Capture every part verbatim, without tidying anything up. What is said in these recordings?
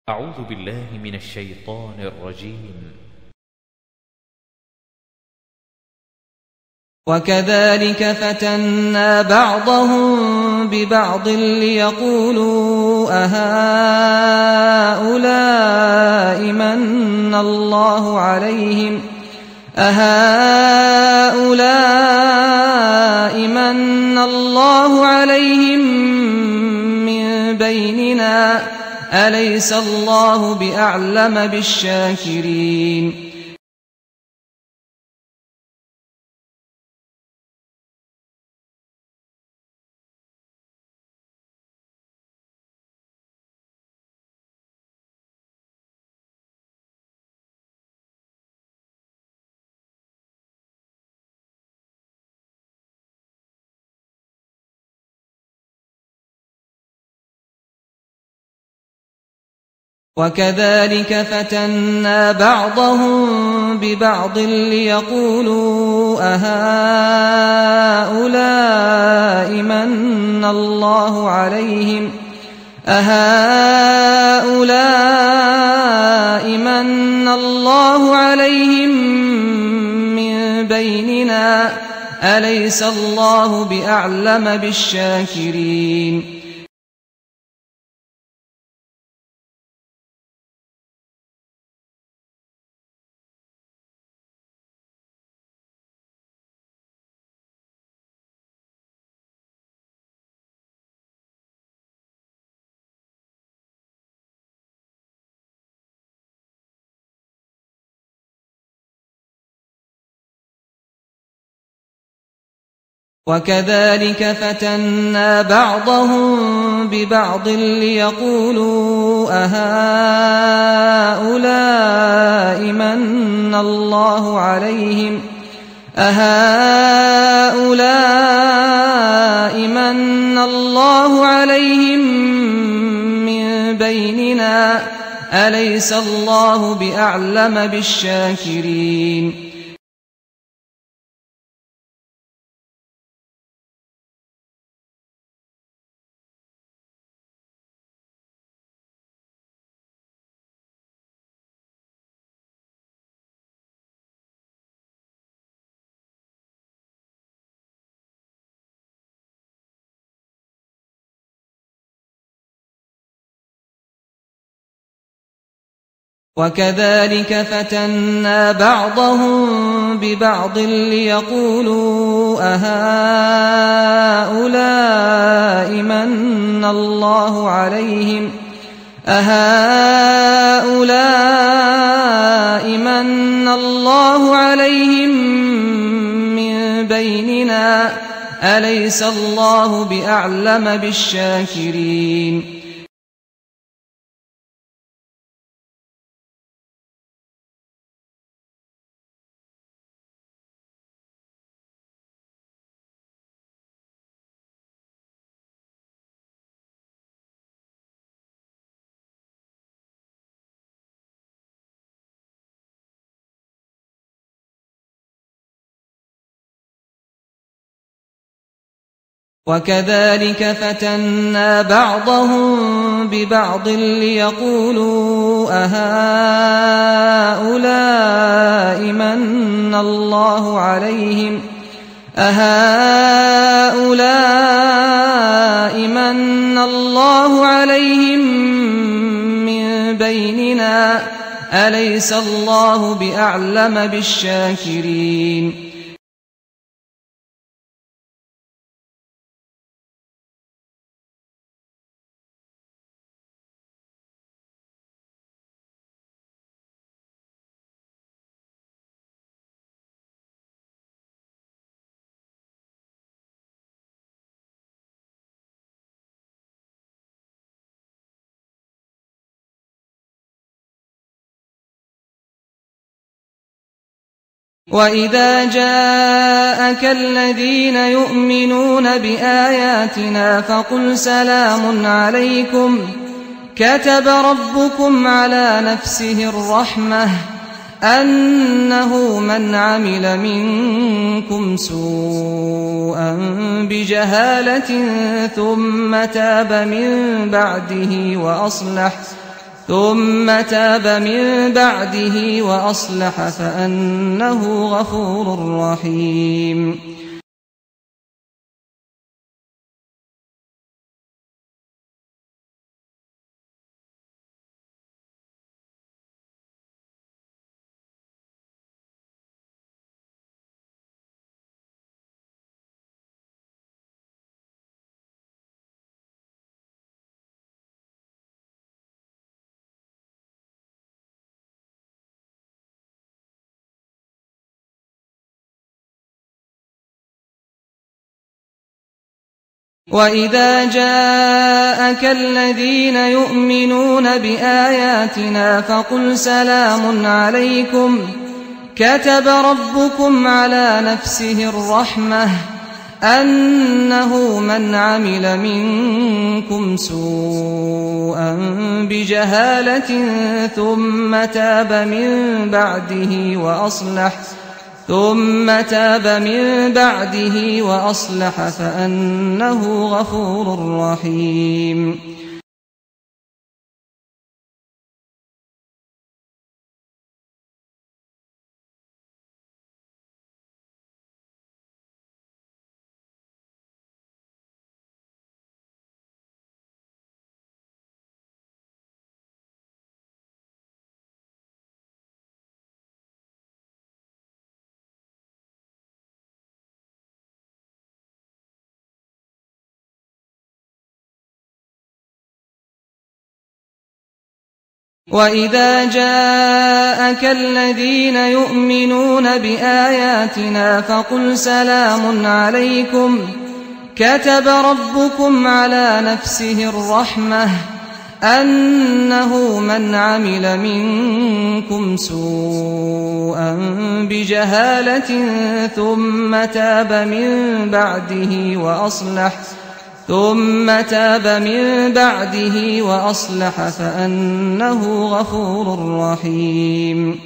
أعوذ بالله من الشيطان الرجيم. وكذلك فتنا بعضهم ببعض ليقولوا أهؤلاء من الله عليهم أهؤلاء من الله عليهم من بيننا أليس الله بأعلم بالشاكرين. وكذلك فتنا بعضهم ببعض ليقولوا أهؤلاء من الله عليهم أهؤلاء من الله عليهم من بيننا أليس الله بأعلم بالشاكرين. وكذلك فتنا بعضهم ببعض ليقولوا أهؤلاء من الله عليهم أهؤلاء من الله عليهم من بيننا أليس الله بأعلم بالشاكرين. وكذلك فتنا بعضهم ببعض ليقولوا أهؤلاء من الله عليهم أهؤلاء من الله عليهم من بيننا أليس الله بأعلم بالشاكرين. وكذلك فتنا بعضهم ببعض ليقولوا أهؤلاء من الله عليهم أهؤلاء من الله عليهم من بيننا أليس الله بأعلم بالشاكرين. وإذا جاءك الذين يؤمنون بآياتنا فقل سلام عليكم كتب ربكم على نفسه الرحمة أنه من عمل منكم سوءا بجهالة ثم تاب من بعده وأصلح ثم تاب من بعده وأصلح فأنه غفور رحيم وإذا جاءك الذين يؤمنون بآياتنا فقل سلام عليكم كتب ربكم على نفسه الرحمة أنه من عمل منكم سوءا بجهالة ثم تاب من بعده وأصلح ثم تاب من بعده وأصلح فأنه غفور رحيم وإذا جاءك الذين يؤمنون بآياتنا فقل سلام عليكم كتب ربكم على نفسه الرحمة أنه من عمل منكم سوءا بجهالة ثم تاب من بعده وأصلح ثم تاب من بعده وأصلح فأنه غفور رحيم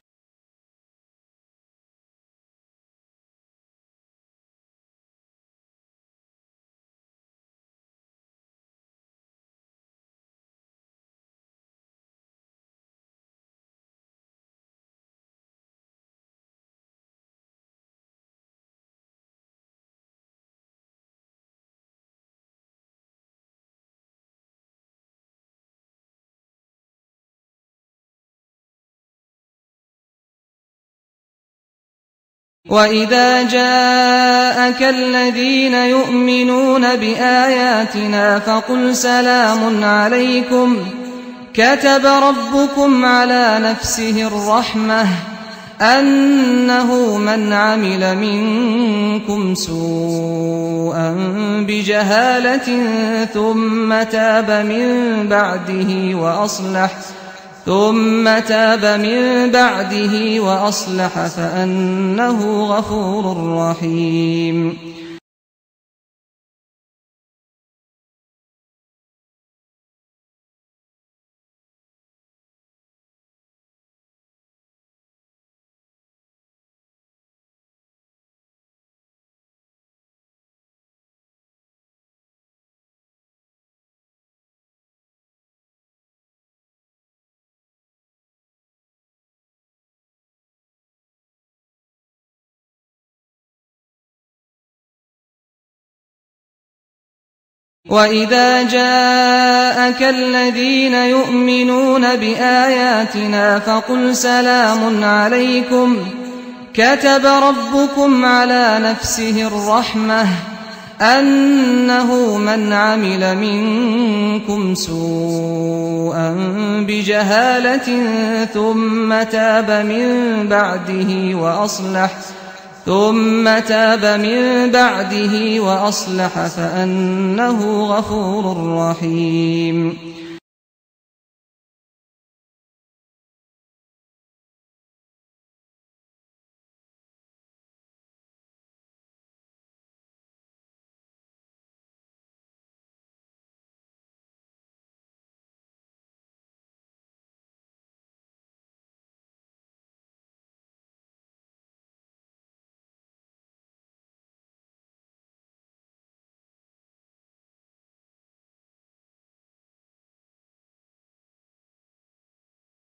وإذا جاءك الذين يؤمنون بآياتنا فقل سلام عليكم كتب ربكم على نفسه الرحمة أنه من عمل منكم سوءا بجهالة ثم تاب من بعده وأصلح ثم تاب من بعده وأصلح فأنه غفور رحيم وإذا جاءك الذين يؤمنون بآياتنا فقل سلام عليكم كتب ربكم على نفسه الرحمة أنه من عمل منكم سوءا بجهالة ثم تاب من بعده وأصلح ثم تاب من بعده وأصلح فأنه غفور رحيم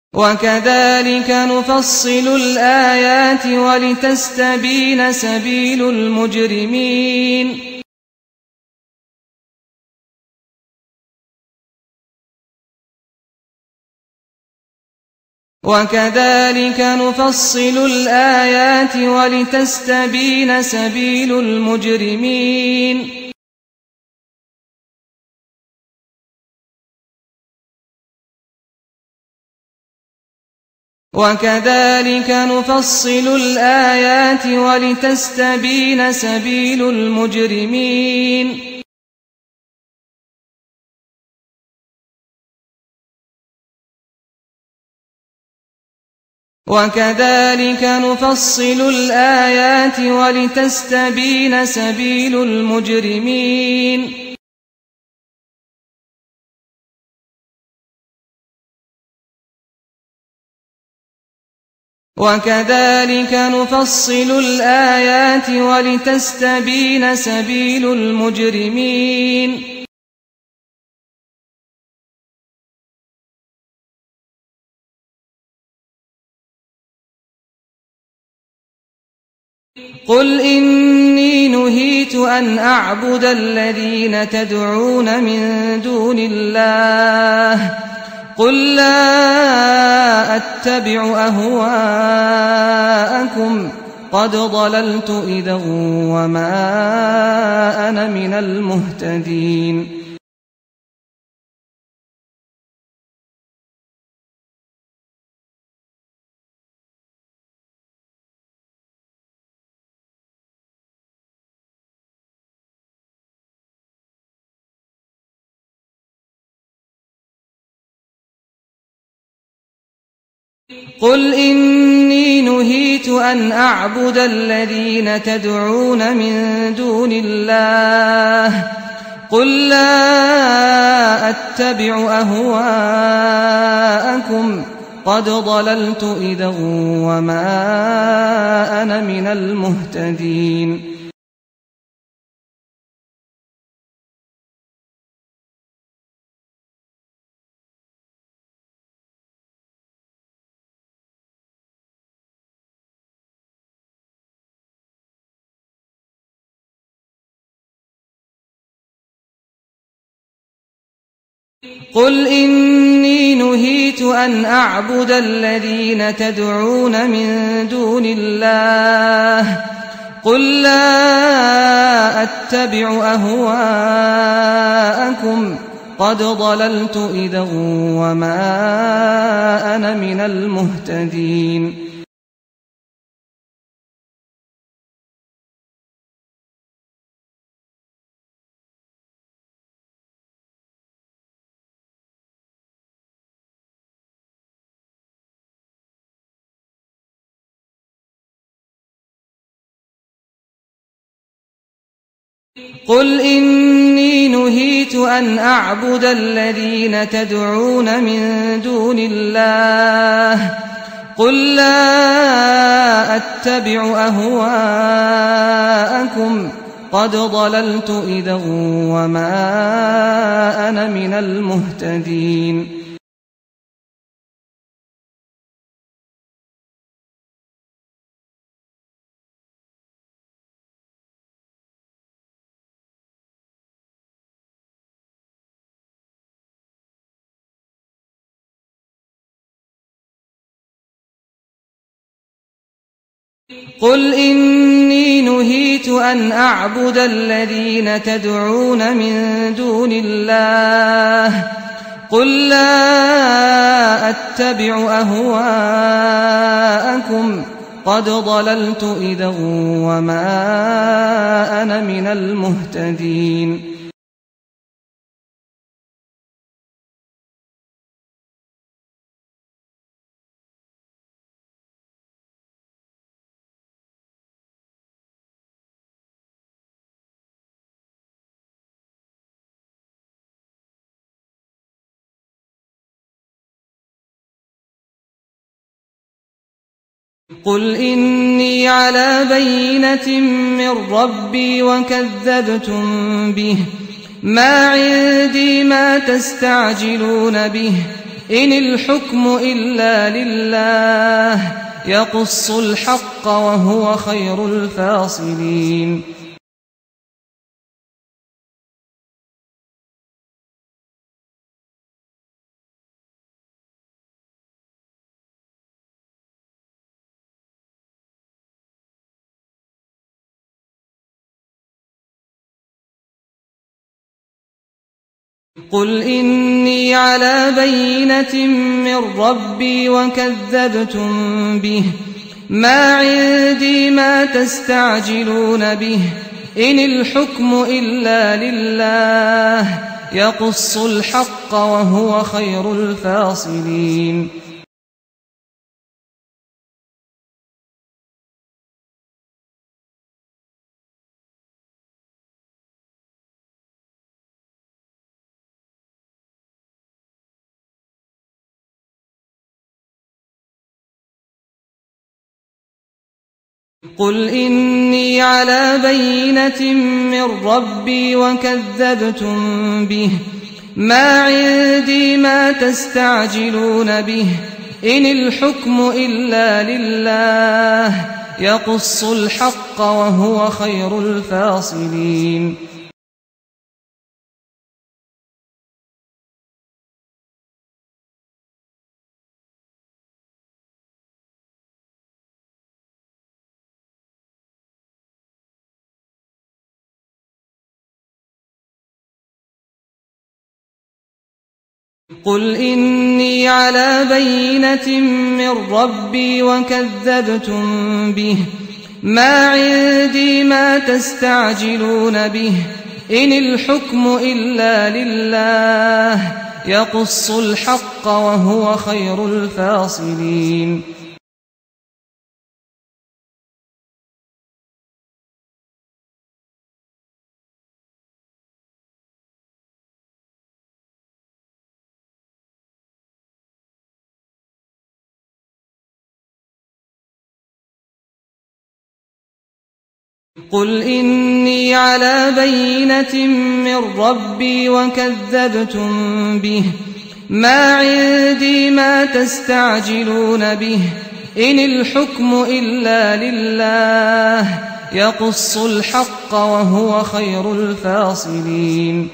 وكذلك نفصل الآيات ولتستبين سبيل المجرمين وكذلك نفصل الآيات ولتستبين سبيل المجرمين وكذلك نفصل الآيات ولتستبين سبيل المجرمين وكذلك نفصل الآيات ولتستبين سبيل المجرمين وكذلك نفصل الآيات ولتستبين سبيل المجرمين قل إني نهيت أن أعبد الذين تدعون من دون الله قل لا أتبع أهواءكم قد ضللت إذا وما أنا من المهتدين قل إني نهيت أن أعبد الذين تدعون من دون الله قل لا أتبع أهواءكم قد ضللت إذا وما أنا من المهتدين قل إني نهيت أن أعبد الذين تدعون من دون الله قل لا أتبع أهواءكم قد ضللت إذا وما أنا من المهتدين قل إني نهيت أن أعبد الذين تدعون من دون الله قل لا أتبع أهواءكم قد ضللت إذا وما أنا من المهتدين قل إني نهيت أن أعبد الذين تدعون من دون الله قل لا أتبع أهواءكم قد ضللت إذا وما أنا من المهتدين قل إني على بينة من ربي وكذبتم به ما عندي ما تستعجلون به إن الحكم إلا لله يقص الحق وهو خير الفاصلين قل إني على بينة من ربي وكذبتم به ما عندي ما تستعجلون به إن الحكم إلا لله يقص الحق وهو خير الفاصلين قل إني على بينة من ربي وكذبتم به ما عندي ما تستعجلون به إن الحكم إلا لله يقص الحق وهو خير الفاصلين قل إني على بينة من ربي وكذبتم به ما عندي ما تستعجلون به إن الحكم إلا لله يقص الحق وهو خير الفاصلين قل إني على بينة من ربي وكذبتم به ما عندي ما تستعجلون به إن الحكم إلا لله يقص الحق وهو خير الفاصلين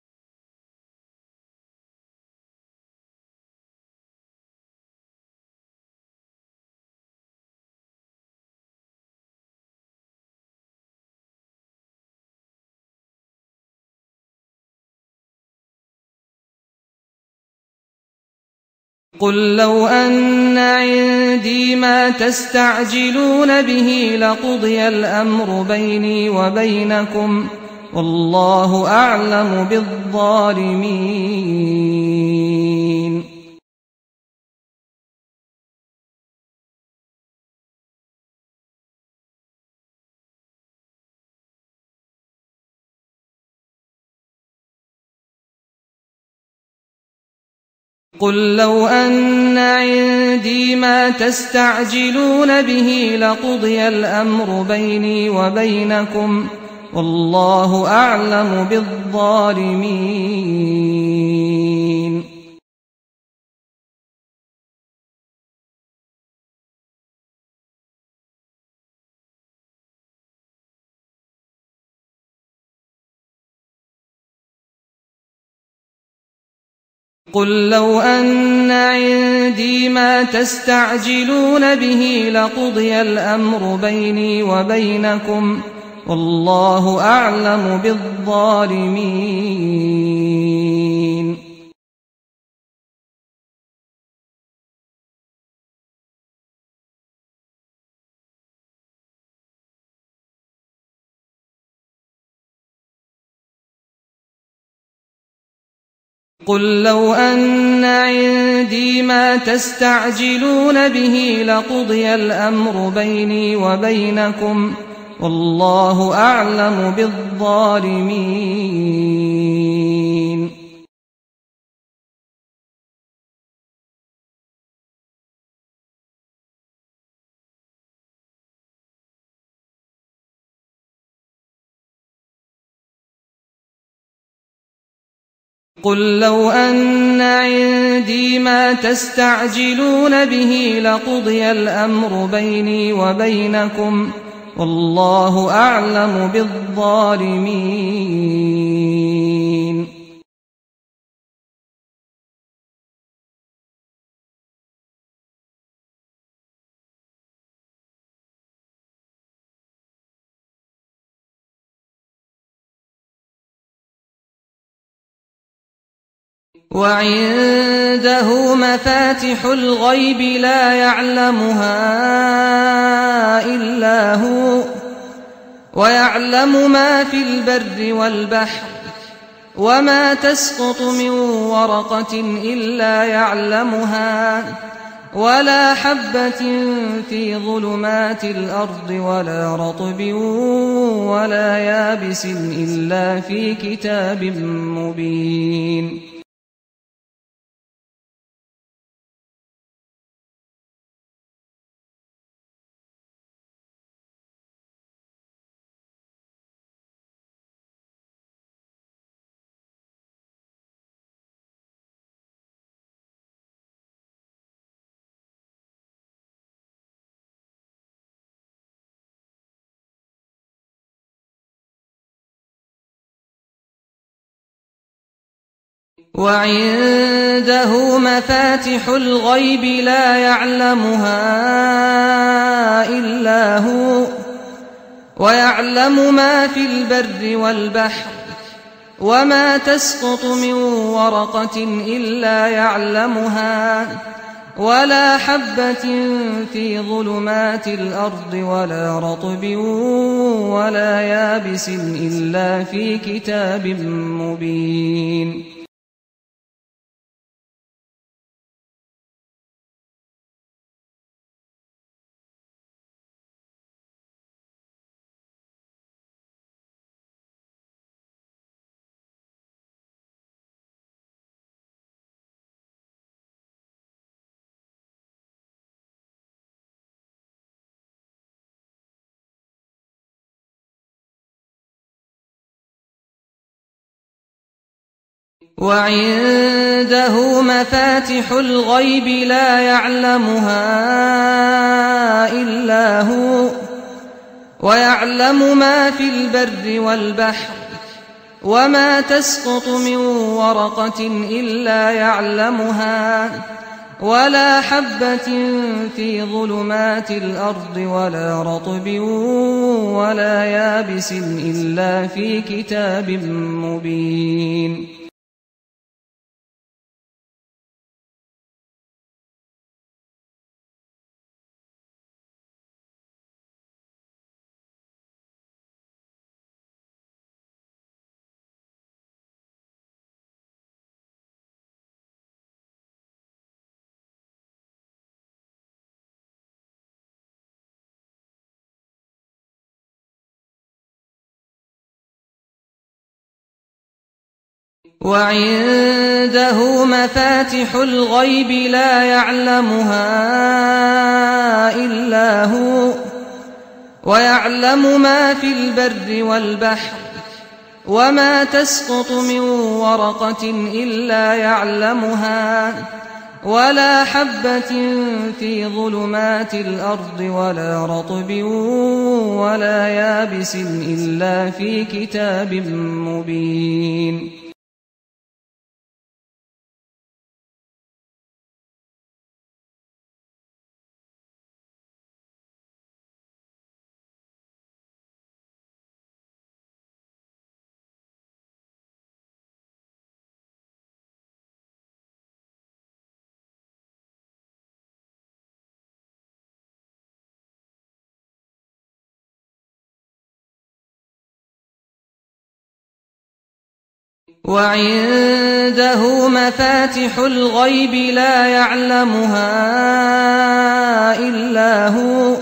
قل لو أن عندي ما تستعجلون به لقضي الأمر بيني وبينكم والله أعلم بالظالمين قل لو أن عندي ما تستعجلون به لقضي الأمر بيني وبينكم والله أعلم بالظالمين قل لو أن عندي ما تستعجلون به لقضي الأمر بيني وبينكم والله أعلم بالظالمين قل لو أن عندي ما تستعجلون به لقضي الأمر بيني وبينكم والله أعلم بالظالمين قل لو أن عندي ما تستعجلون به لقضي الأمر بيني وبينكم والله أعلم بالظالمين. وعنده مفاتح الغيب لا يعلمها إلا هو ويعلم ما في البر والبحر وما تسقط من ورقة إلا يعلمها ولا حبة في ظلمات الأرض ولا رطب ولا يابس إلا في كتاب مبين. وعنده مفاتح الغيب لا يعلمها إلا هو ويعلم ما في البر والبحر وما تسقط من ورقة إلا يعلمها ولا حبة في ظلمات الأرض ولا رطب ولا يابس إلا في كتاب مبين. وعنده مفاتح الغيب لا يعلمها إلا هو ويعلم ما في البر والبحر وما تسقط من ورقة إلا يعلمها ولا حبة في ظلمات الأرض ولا رطب ولا يابس إلا في كتاب مبين. وعنده مفاتح الغيب لا يعلمها إلا هو ويعلم ما في البر والبحر وما تسقط من ورقة إلا يعلمها ولا حبة في ظلمات الأرض ولا رطب ولا يابس إلا في كتاب مبين. وعنده مفاتح الغيب لا يعلمها إلا هو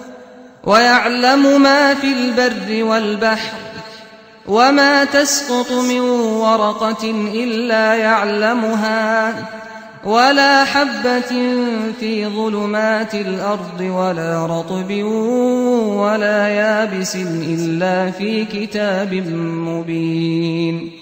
ويعلم ما في البر والبحر وما تسقط من ورقة إلا يعلمها ولا حبة في ظلمات الأرض ولا رطب ولا يابس إلا في كتاب مبين.